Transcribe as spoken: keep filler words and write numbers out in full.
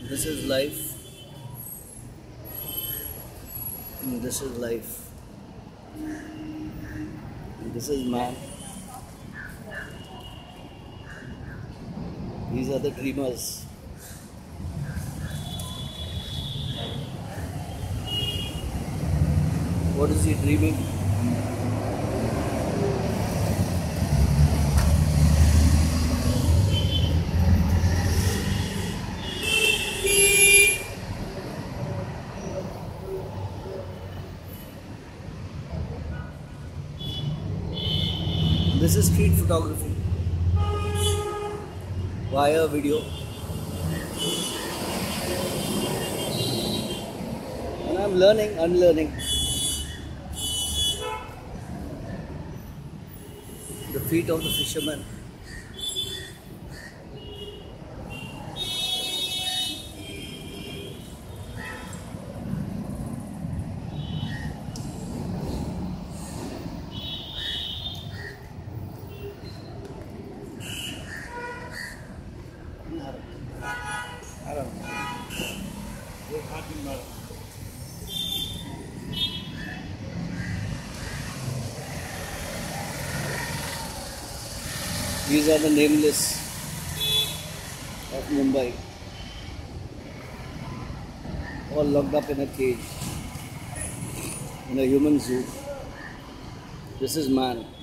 This is life, and this is life, and this is man. These are the dreamers. What is he dreaming? This is street photography via video, and I'm learning, unlearning the feet of the fisherman. I don't know. These are the nameless of Mumbai, all locked up in a cage, in a human zoo. This is man.